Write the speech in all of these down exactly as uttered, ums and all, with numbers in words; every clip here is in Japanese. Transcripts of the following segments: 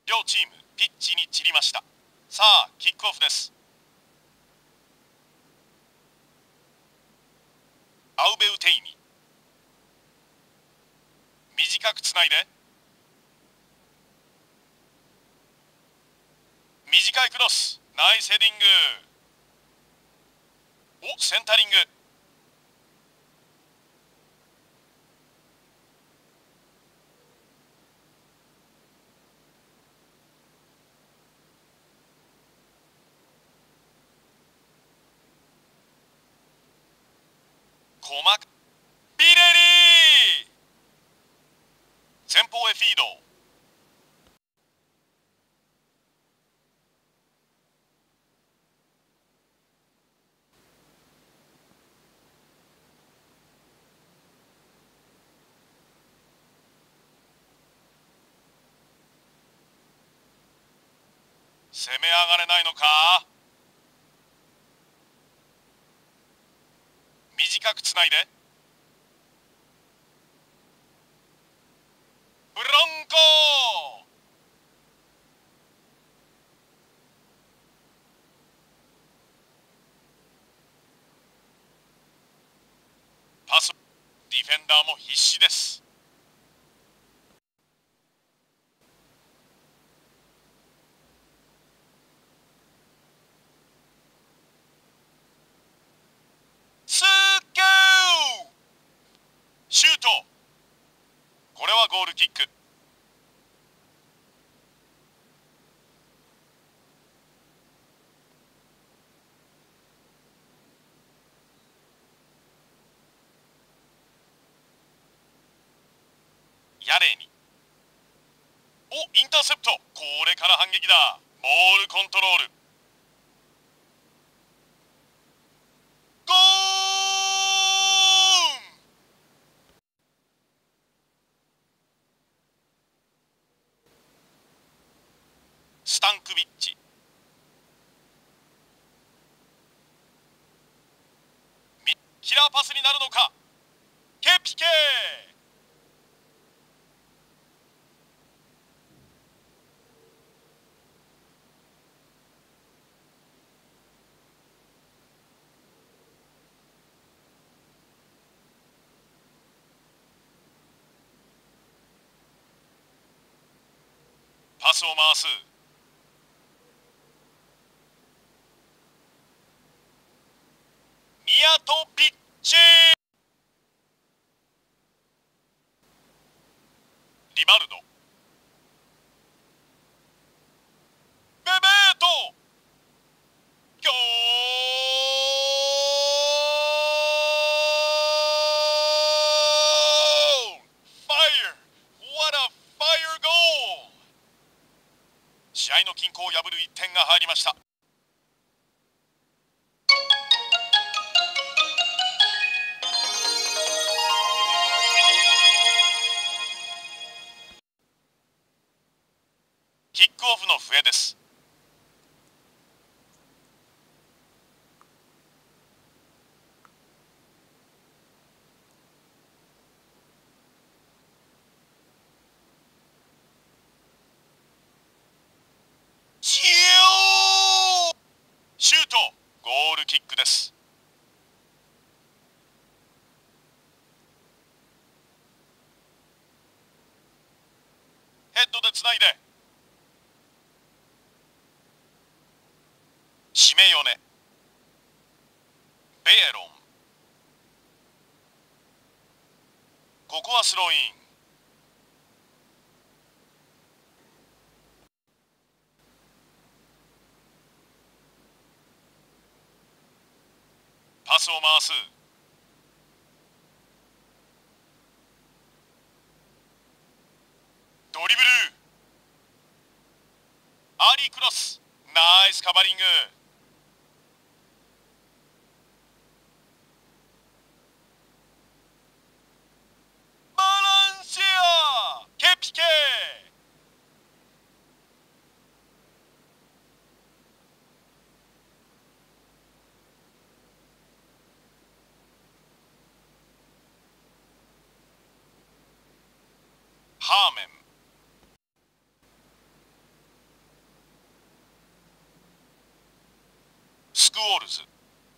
両チームピッチに散りました。さあキックオフです。アウベウテイニ、短くつないで、短いクロス、ナイスヘディング。お、センタリング。細かビレリー、前方へフィード。攻め上がれないのか。短くつないで、ブロンコ。パス、ディフェンダーも必死です。すっげー、シュート。これはゴールキック。やれに。お、インターセプト。これから反撃だ。ボールコントロール。ゴーン。スタンクビッチ、キラーパスになるのか。ケピケ。パスを回す。ミヤトピッチ、リバルド、ベベート、ゴール。ファイヤー、 What a fire goal。 試合の均衡を破るいってんが入りました。キックオフの笛です。シュート、ゴールキックです。ヘッドでつないで、シメヨネ、ベエロン。ここはスローイン。パスを回す。ドリブル、アーリークロス、ナイスカバリング。バランシア、ケピケ。ハーメン、 ウォールズ。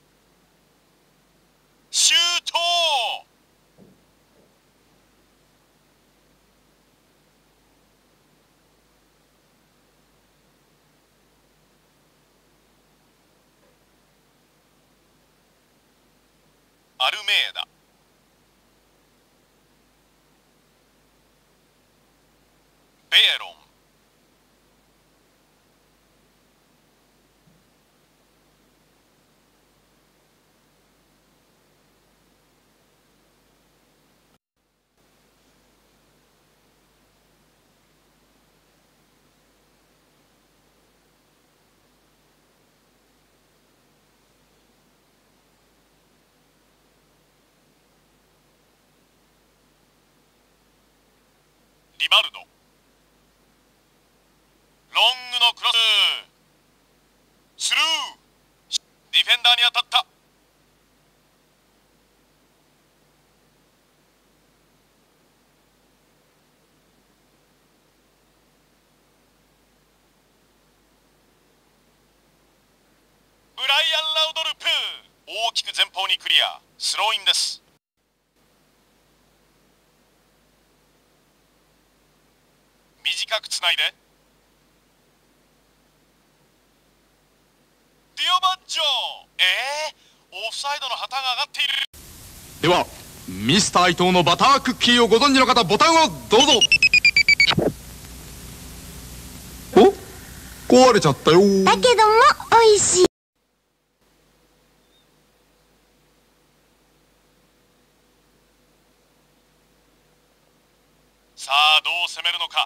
シュート。アルメーダ。ベエロン。リバルド。ロングのクロス。スルー。ディフェンダーに当たった。ブライアン・ラウドルプ。大きく前方にクリア。スローインです。短くつないで。ディオバッジョ。えー、オフサイドの旗が上がっている。 ではミスター伊藤のバタークッキーをご存知の方、ボタンをどうぞ。お、壊れちゃったよ。 だけども美味しい。 さあどう攻めるのか。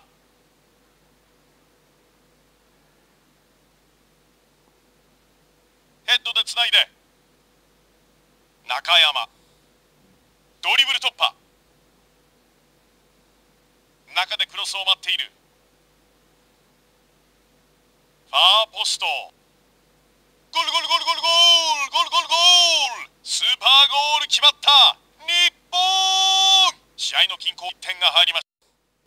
ヘッドでつないで。中山。ドリブル突破。中でクロスを待っている。ファーポスト。ゴールゴールゴールゴールゴールゴールゴールゴール。スーパーゴール決まった。日本。試合の均衡いってんが入りました。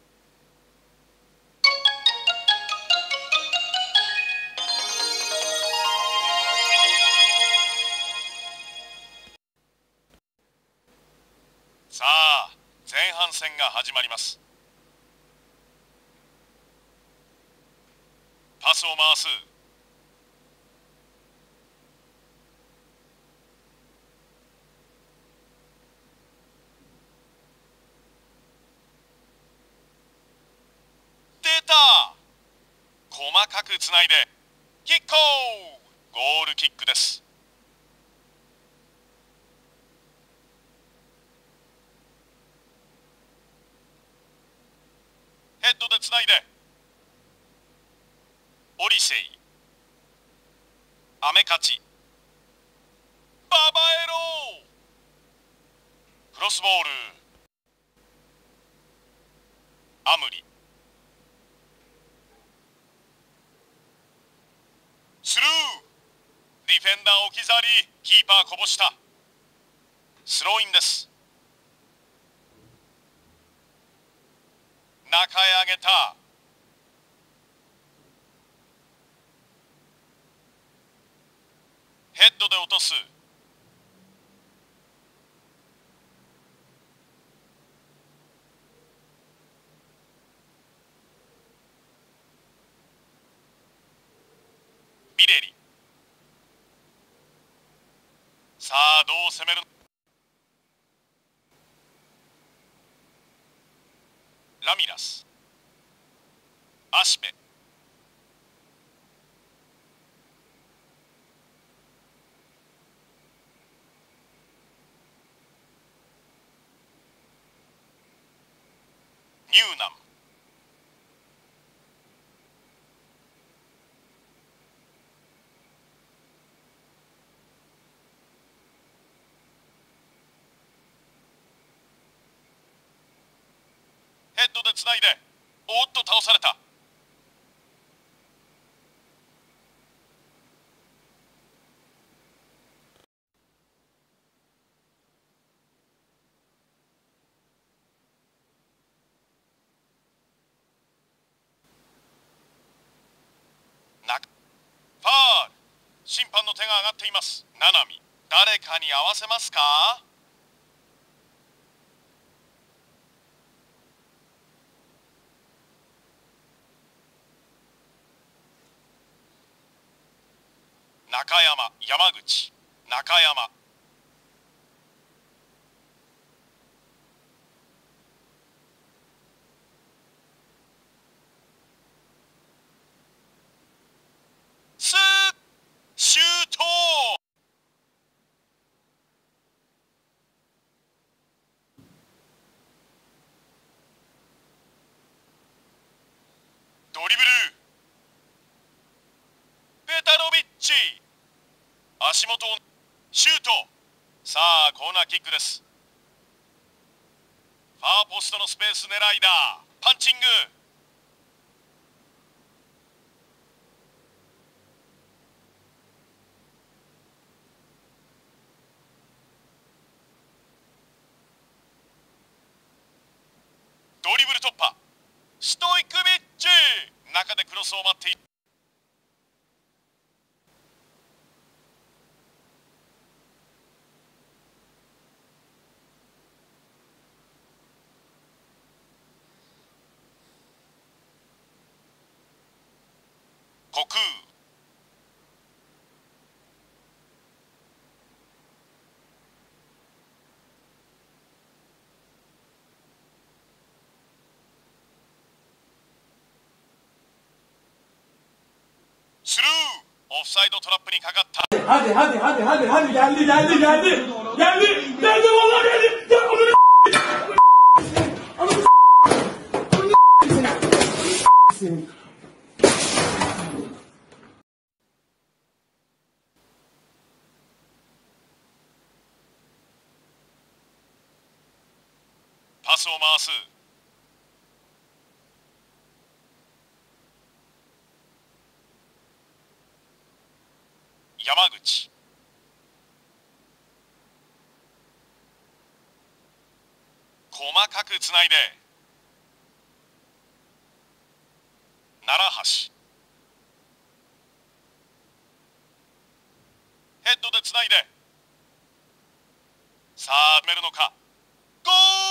さあ前半戦が始まります。パスを回す。出た。細かくつないでキック。ゴールキックです。ヘッドでつないで。オリセイ。アメカチ。ババエロ。クロスボール。アムリ。スルー。ディフェンダー置き去り。キーパーこぼした。スローインです。中へ上げた。ヘッドで落とす。ビレリ。さあどう攻める。ラミラス。アシペ。ニューナン。ヘッドでつないで。おっと倒された。なファール。審判の手が上がっっています。ナナミ、誰かに合わせますか？中山、山口、中山。スーシュート。ドリブル。ペタロビッチ。足元をシュート。さあコーナーキックです。ファーポストのスペース狙いだ。パンチング。ドリブル突破。ストイクビッチ。中でクロスを待っている。虚空。スルー。オフサイドトラップにかかった。 Hadi hadi hadi hadi hadi geldi geldi geldi geldi geldi vallahi geldi gel onu senin. パスを回す。山口。細かくつないで。奈良橋。ヘッドでつないで。さあ決めるのか。ゴー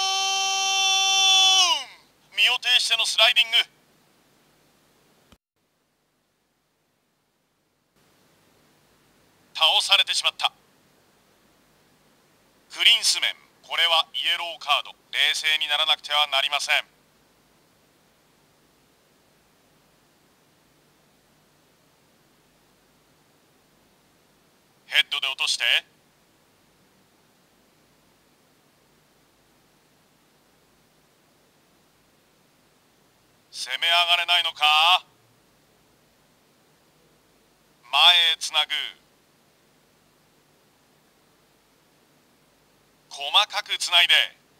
ン。身を挺してのスライディング。倒されてしまった。クリンスメン、これはイエローカード。冷静にならなくてはなりません。ヘッドで落として。攻め上がれないのか。前へつなぐ。細かくつないで。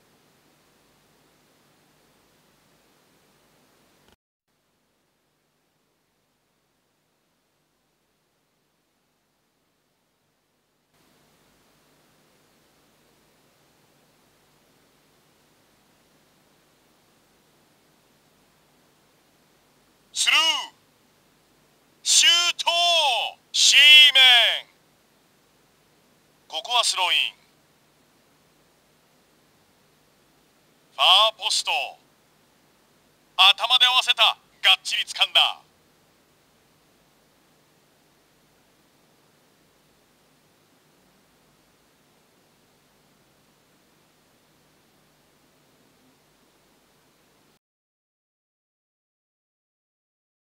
スルー。シュート。シーメン。ここはスローイン。ファーポスト。頭で合わせた。がっちり掴んだ。